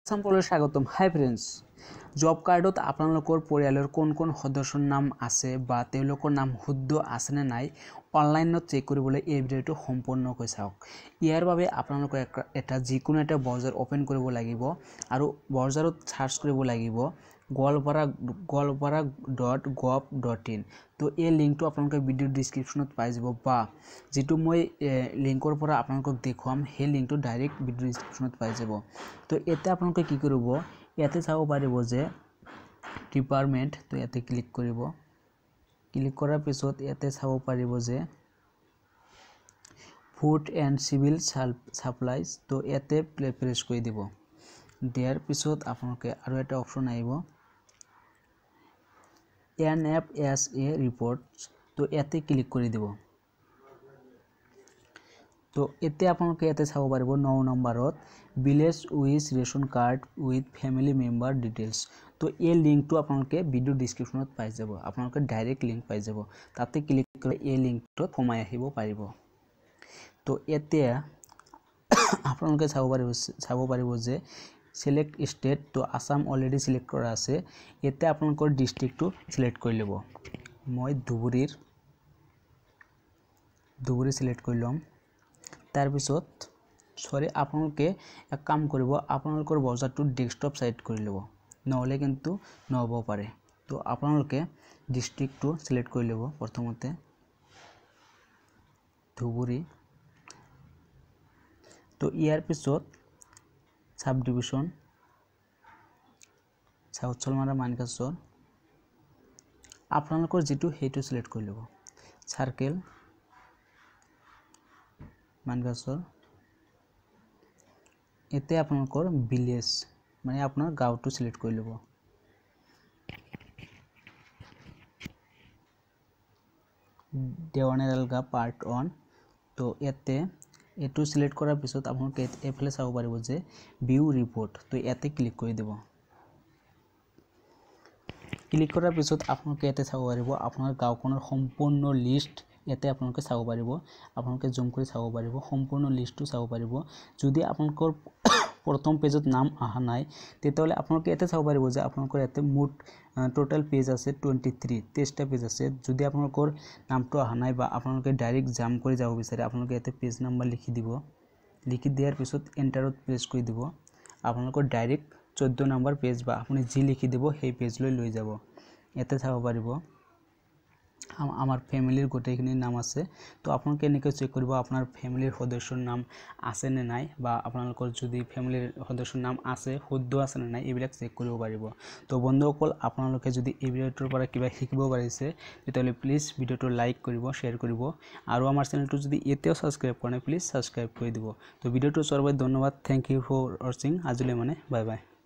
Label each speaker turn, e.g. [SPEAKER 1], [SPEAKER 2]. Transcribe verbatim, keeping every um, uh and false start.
[SPEAKER 1] সকলোকে স্বাগতম। হাই friends, job কাৰ্ডত আপোনালোকৰ পৰিয়ালৰ কোন কোন সদস্যৰ নাম আছে বা তেওঁলোকৰ নাম শুদ্ধ আছে নে নাই অনলাইনত চেক কৰিবলৈ এই ভিডিঅ'টো সম্পূৰ্ণকৈ চাওক। ইয়াৰ বাবে আপোনালোকে এটা যিকোনো এটা ব্ৰাউজাৰ ওপেন কৰিব লাগিব আৰু ব্ৰাউজাৰত সাৰ্চ কৰিব লাগিব Goalpara Goalpara dot gov dot in. তো এই লিংকটো আপোনালোকে ভিডিঅ ডেসক্ৰিপশনত পাই যাব বা যেটো মই লিংকৰ পৰা আপোনালোকক দেখুৱাম সেই লিংকটো ডাইৰেক্ট ভিডিঅ ডেসক্ৰিপশনত পাই যাব। তো এটা আপোনালোকে কি কৰিব, ইয়াতে চাব পাৰিব যে ডিপাৰ্টমেন্ট, তো ইয়াতে ক্লিক কৰিব। ক্লিক কৰাৰ পিছত ইয়াতে চাব পাৰিব যে ফুড এণ্ড সিভিল সাপ্লাইজ, তো ইয়াতে প্ৰেছ কৰি দিব। দিয়াৰ পিছত আপোনালোকে আৰু এটা অপচন আহিব N F S A reports, তো ইয়াতে ক্লিক কৰি দিব। তো এতিয়া আপোনালোকে ইয়াতে চাব পাৰিব ন নম্বৰত village with ration card with family member details. তো এই লিংকটো আপোনালোকে ভিডিঅ ডেসক্ৰিপশনত পাই যাব, আপোনালোকে ডাইৰেক্ট লিংক পাই যাব, তাতে ক্লিক কৰি এই লিংকটোত সোমাই আহিব পাৰিব। তো এতিয়া আপোনালোকে চাব পাৰিব চাব পাৰিব যে সিলেক্ট স্টেট, তো আসাম অলৰেডি সিলেক্ট কৰা আছে। এতিয়া আপোনালোকৰ ডিস্ট্ৰিক্টটো সিলেক্ট কৰি ল'ব। মই ধুবুৰীৰ ধুবুৰী সিলেক্ট কৰি ল'ম। তাৰ পিছত সৰি আপোনালোকে এক কাম কৰিব, আপোনালোকৰ ব্ৰাউজাৰটো ডেস্কটপ সাইড কৰি ল'ব, নহলে কিন্তু নহব পাৰে। তো আপোনালোকে ডিস্ট্ৰিক্টটো সিলেক্ট কৰি ল'ব। প্ৰথমতে ধুবুৰী, তো ইয়াৰ পিছত sub division south Salmara Mankachar, আপোনালোকৰ যেটো হেতু সিলেক্ট কৰি ল'ব। সাৰ্কেল মানকাছৰ, এতে আপোনালোকৰ ভিলেজ মানে আপোনাৰ গাঁওটো সিলেক্ট কৰি ল'ব। দেৱানেলগা পাৰ্ট ওৱান, তো ইয়াতে এটো সিলেক্ট কৰাৰ পিছত আপোনালোকে এফালে চাব পাৰিব যে ভিউ ৰিপোৰ্ট, তো ইয়াতে ক্লিক কৰি দিব। ক্লিক কৰাৰ পিছত আপোনালোকে ইয়াতে চাব পাৰিব আপোনাৰ গাঁওখনৰ সম্পূৰ্ণ লিষ্ট ইয়াতে আপোনালোকে চাব পাৰিব। আপোনালোকে জুম কৰি চাব পাৰিব, সম্পূৰ্ণ লিষ্টটো চাব পাৰিব। যদি আপোনালোকৰ প্ৰথম পেজত নাম আহা নাই তেতিয়াহলে আপোনালোকে ইয়াতে চাব পাৰিব যে আপোনালোকৰ ইয়াতে মুঠ টোটাল পেজ আছে টুৱেণ্টি থ্ৰী, তেইছটা পেজ আছে। যদি আপোনালোকৰ নামটো আহা নাই বা আপোনালোকে ডাইৰেক্ট জাম্প কৰি যাব বিচাৰে, আপোনালোকে ইয়াতে পেজ নাম্বাৰ লিখি দিব। লিখি দিয়াৰ পিছত এন্টাৰত প্ৰেছ কৰি দিব। আপোনালোকৰ ডাইৰেক্ট চৈধ্য নম্বৰ পেজ বা আপুনি যি লিখি দিব সেই পেজ লৈ লৈ যাব। ইয়াতে চাব পাৰিব আমাৰ ফ্যামিলিৰ গোটেইখিনি নাম আছে। তো আপোনালোকে এনেকৈ চেক কৰিব আপোনাৰ ফ্যামিলিৰ সদস্যৰ নাম আছে নে নাই, বা আপোনালোকৰ যদি ফ্যামিলিৰ সদস্যৰ নাম আছে শুদ্ধ আছে নে নাই এইবিলাক চেক কৰিব পাৰিব। তো বন্ধুসকল, আপোনালোকে যদি এই ভিডিঅ'টোৰ পৰা কিবা শিকিব পাৰিছে তেতিয়াহলে প্লিজ ভিডিঅ'টো লাইক কৰিব, শ্বেয়াৰ কৰিব, আৰু আমাৰ চেনেলটো যদি এতিয়াও সাবস্ক্ৰাইব কৰা নাই প্লিজ সাবস্ক্ৰাইব কৰি দিব। তো ভিডিঅ'টো চোৱাৰ বাবে ধন্যবাদ। Thank you for watching. আজিলৈ মানে বাই বাই।